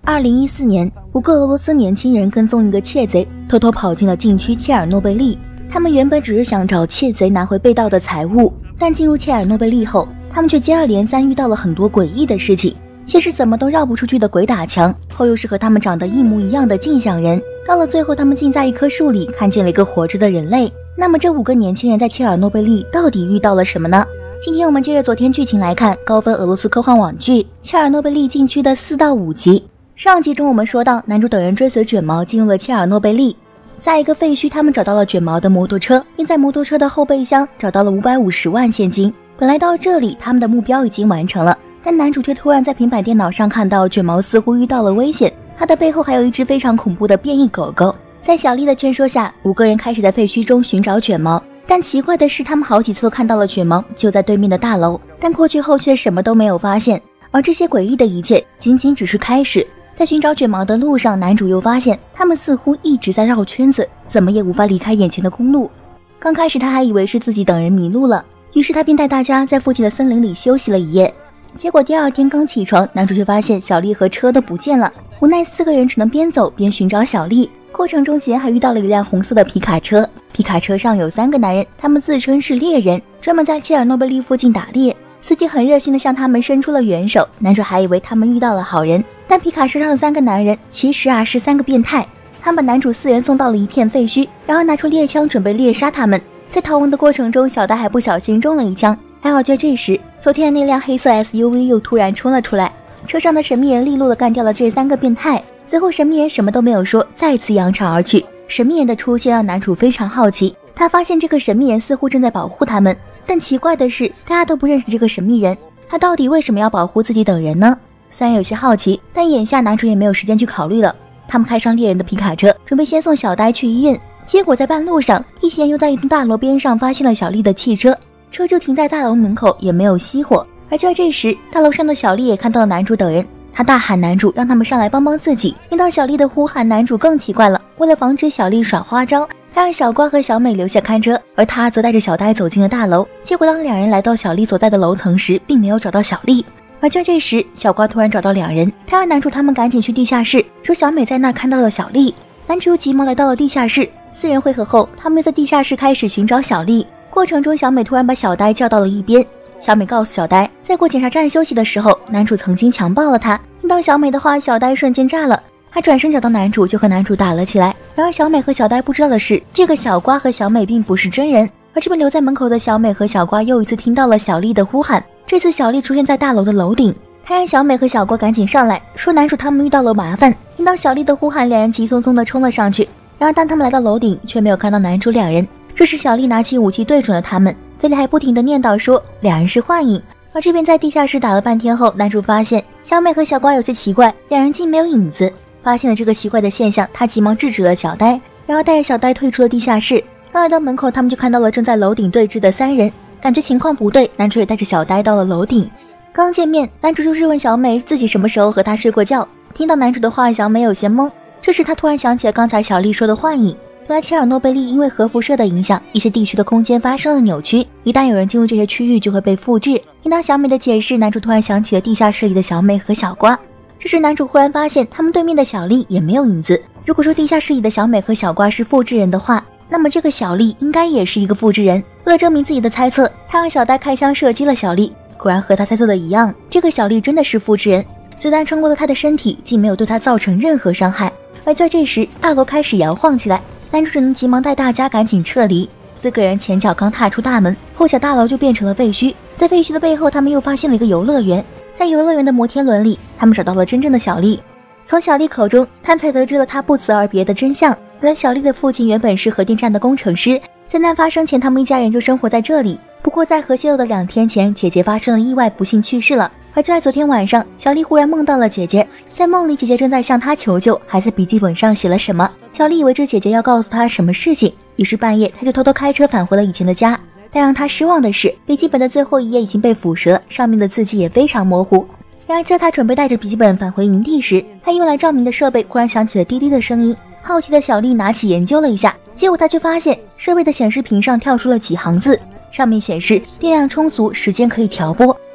2014年，5个俄罗斯年轻人跟踪一个窃贼，偷偷跑进了禁区切尔诺贝利。他们原本只是想找窃贼拿回被盗的财物，但进入切尔诺贝利后，他们却接二连三遇到了很多诡异的事情。先是怎么都绕不出去的鬼打墙，后又是和他们长得一模一样的镜像人，到了最后，他们竟在一棵树里看见了一个活着的人类。那么这5个年轻人在切尔诺贝利到底遇到了什么呢？今天我们接着昨天剧情来看高分俄罗斯科幻网剧《切尔诺贝利禁区》的4到5集。上集中我们说到，男主等人追随卷毛进入了切尔诺贝利，在一个废墟，他们找到了卷毛的摩托车，并在摩托车的后备箱找到了550万现金。本来到这里，他们的目标已经完成了，但男主却突然在平板电脑上看到卷毛似乎遇到了危险，他的背后还有一只非常恐怖的变异狗狗。在小丽的劝说下，5个人开始在废墟中寻找卷毛。但奇怪的是，他们好几次都看到了卷毛就在对面的大楼，但过去后却什么都没有发现。而这些诡异的一切仅仅只是开始。在寻找卷毛的路上，男主又发现他们似乎一直在绕圈子，怎么也无法离开眼前的公路。刚开始他还以为是自己等人迷路了，于是他便带大家在附近的森林里休息了一夜。结果第二天刚起床，男主却发现小丽和车都不见了，无奈4个人只能边走边寻找小丽。过程中竟然还遇到了一辆红色的皮卡车，皮卡车上有3个男人，他们自称是猎人，专门在切尔诺贝利附近打猎。司机很热心地向他们伸出了援手，男主还以为他们遇到了好人，但皮卡车上的3个男人其实是3个变态。他们把男主4人送到了一片废墟，然后拿出猎枪准备猎杀他们。在逃亡的过程中，小戴还不小心中了一枪，还好就这时，昨天的那辆黑色 SUV 又突然冲了出来，车上的神秘人利落地干掉了这3个变态。随后神秘人什么都没有说，再次扬长而去。神秘人的出现让男主非常好奇，他发现这个神秘人似乎正在保护他们，但奇怪的是大家都不认识这个神秘人，他到底为什么要保护自己等人呢？虽然有些好奇，但眼下男主也没有时间去考虑了。他们开上猎人的皮卡车，准备先送小呆去医院。结果在半路上，一行人又在一栋大楼边上发现了小丽的汽车，车就停在大楼门口，也没有熄火。而就在这时，大楼上的小丽也看到了男主等人，他大喊男主让他们上来帮帮自己。听到小丽的呼喊，男主更奇怪了，为了防止小丽耍花招，他让小瓜和小美留下看车，而他则带着小呆走进了大楼。结果当2人来到小丽所在的楼层时，并没有找到小丽。而就这时，小瓜突然找到2人，他让男主他们赶紧去地下室，说小美在那儿看到了小丽。男主又急忙来到了地下室，4人会合后，他们又在地下室开始寻找小丽。过程中，小美突然把小呆叫到了一边。小美告诉小呆，在过检查站休息的时候，男主曾经强暴了她。听到小美的话，小呆瞬间炸了，他转身找到男主就和男主打了起来。然而小美和小呆不知道的是，这个小瓜和小美并不是真人。而这边留在门口的小美和小瓜又一次听到了小丽的呼喊，这次小丽出现在大楼的楼顶，他让小美和小瓜赶紧上来，说男主他们遇到了麻烦。听到小丽的呼喊，2人急匆匆地冲了上去。然而当他们来到楼顶，却没有看到男主2人。这时小丽拿起武器对准了他们，嘴里还不停地念叨说2人是幻影。而这边在地下室打了半天后，男主发现小美和小瓜有些奇怪，2人竟没有影子。发现了这个奇怪的现象，他急忙制止了小呆，然后带着小呆退出了地下室。刚来到门口，他们就看到了正在楼顶对峙的3人，感觉情况不对，男主也带着小呆到了楼顶。刚见面，男主就质问小美自己什么时候和他睡过觉。听到男主的话，小美有些懵。这时他突然想起了刚才小丽说的幻影，原来切尔诺贝利因为核辐射的影响，一些地区的空间发生了扭曲，一旦有人进入这些区域就会被复制。听到小美的解释，男主突然想起了地下室里的小美和小瓜。这时男主忽然发现他们对面的小丽也没有影子，如果说地下室里的小美和小瓜是复制人的话，那么这个小丽应该也是一个复制人。为了证明自己的猜测，他让小呆开枪射击了小丽，果然和他猜测的一样，这个小丽真的是复制人，子弹穿过了他的身体，竟没有对他造成任何伤害。而在这时，大楼开始摇晃起来，男主只能急忙带大家赶紧撤离。4个人前脚刚踏出大门，后脚大楼就变成了废墟。在废墟的背后，他们又发现了一个游乐园，在游乐园的摩天轮里，他们找到了真正的小丽。从小丽口中，他们才得知了她不辞而别的真相。原来小丽的父亲原本是核电站的工程师，灾难发生前，他们一家人就生活在这里。不过在核泄漏的2天前，姐姐发生了意外，不幸去世了。而就在昨天晚上，小丽忽然梦到了姐姐，在梦里姐姐正在向她求救，还在笔记本上写了什么。小丽以为这姐姐要告诉她什么事情，于是半夜她就偷偷开车返回了以前的家。但让她失望的是，笔记本的最后一页已经被腐蚀，上面的字迹也非常模糊。然而在她准备带着笔记本返回营地时，她用来照明的设备忽然响起了滴滴的声音。好奇的小丽拿起研究了一下，结果她却发现设备的显示屏上跳出了几行字，上面显示电量充足，时间可以调拨。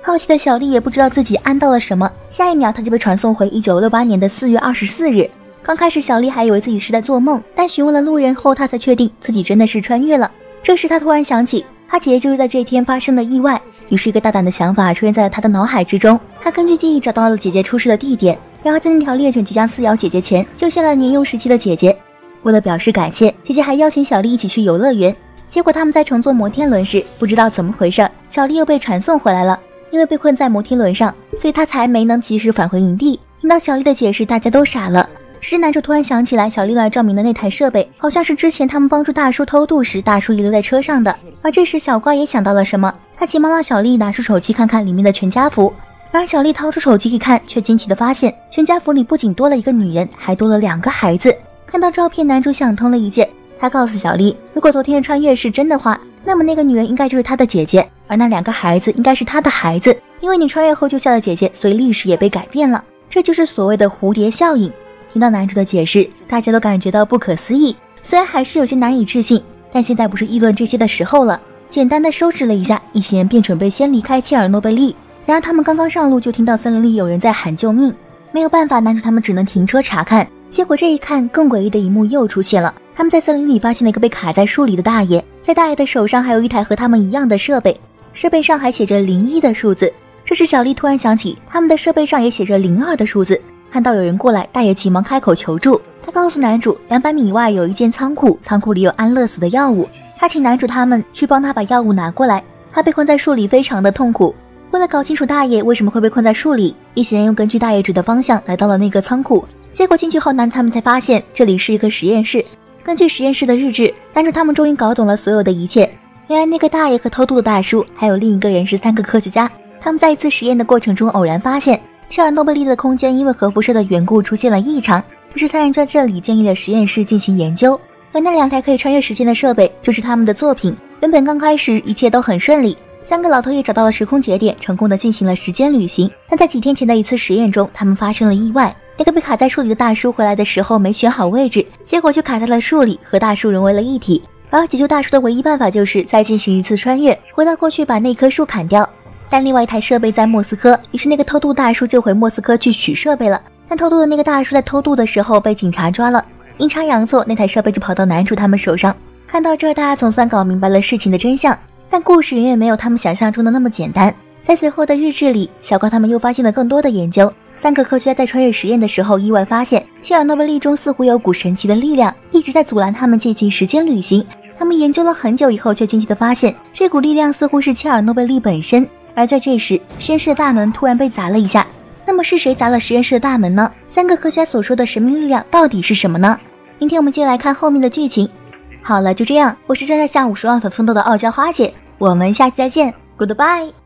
好奇的小丽也不知道自己按到了什么，下一秒她就被传送回1968年的4月24日。刚开始小丽还以为自己是在做梦，但询问了路人后，她才确定自己真的是穿越了。这时她突然想起，她姐姐就是在这天发生的意外，于是一个大胆的想法出现在她的脑海之中。她根据记忆找到了姐姐出事的地点，然后在那条猎犬即将撕咬姐姐前，救下了年幼时期的姐姐。为了表示感谢，姐姐还邀请小丽一起去游乐园。结果他们在乘坐摩天轮时，不知道怎么回事，小丽又被传送回来了。因为被困在摩天轮上，所以她才没能及时返回营地。听到小丽的解释，大家都傻了。只是男主突然想起来，小丽来照明的那台设备，好像是之前他们帮助大叔偷渡时，大叔遗留在车上的。而这时小瓜也想到了什么，他急忙让小丽拿出手机看看里面的全家福。然而小丽掏出手机一看，却惊奇地发现，全家福里不仅多了一个女人，还多了2个孩子。看到照片，男主想通了一切。他告诉小丽，如果昨天的穿越是真的话，那么那个女人应该就是他的姐姐，而那2个孩子应该是他的孩子。因为你穿越后救下了姐姐，所以历史也被改变了，这就是所谓的蝴蝶效应。听到男主的解释，大家都感觉到不可思议，虽然还是有些难以置信，但现在不是议论这些的时候了。简单的收拾了一下，一行人便准备先离开切尔诺贝利。然而他们刚刚上路，就听到森林里有人在喊救命。没有办法，男主他们只能停车查看。结果这一看，更诡异的一幕又出现了。他们在森林里发现了一个被卡在树里的大爷，在大爷的手上还有一台和他们一样的设备，设备上还写着01的数字。这时小丽突然想起，他们的设备上也写着02的数字。看到有人过来，大爷急忙开口求助。他告诉男主，200米以外有一间仓库，仓库里有安乐死的药物。他请男主他们去帮他把药物拿过来。他被困在树里，非常的痛苦。为了搞清楚大爷为什么会被困在树里，一行人又根据大爷指的方向来到了那个仓库。结果进去后，男主他们才发现这里是一个实验室。根据实验室的日志，男主他们终于搞懂了所有的一切。原来那个大爷和偷渡的大叔，还有另一个人是3个科学家。他们在一次实验的过程中偶然发现，切尔诺贝利的空间因为核辐射的缘故出现了异常，于是3人在这里建立了实验室进行研究。而那2台可以穿越时间的设备就是他们的作品。原本刚开始一切都很顺利，3个老头也找到了时空节点，成功的进行了时间旅行。但在几天前的一次实验中，他们发生了意外。那个被卡在树里的大叔回来的时候没选好位置，结果就卡在了树里，和大叔融为了一体。而解救大叔的唯一办法就是再进行一次穿越，回到过去把那棵树砍掉。但另外一台设备在莫斯科，于是那个偷渡大叔就回莫斯科去取设备了。但偷渡的那个大叔在偷渡的时候被警察抓了，阴差阳错，那台设备就跑到男主他们手上。看到这儿，大家总算搞明白了事情的真相，但故事远远没有他们想象中的那么简单。在随后的日志里，小高他们又发现了更多的研究。3个科学家在穿越实验的时候，意外发现切尔诺贝利中似乎有股神奇的力量，一直在阻拦他们进行时间旅行。他们研究了很久以后，却惊奇地发现，这股力量似乎是切尔诺贝利本身。而在这时，实验室的大门突然被砸了一下。那么是谁砸了实验室的大门呢？3个科学家所说的神秘力量到底是什么呢？明天我们接着来看后面的剧情。好了，就这样，我是正在向50万粉奋斗的傲娇花姐，我们下期再见 ，Goodbye。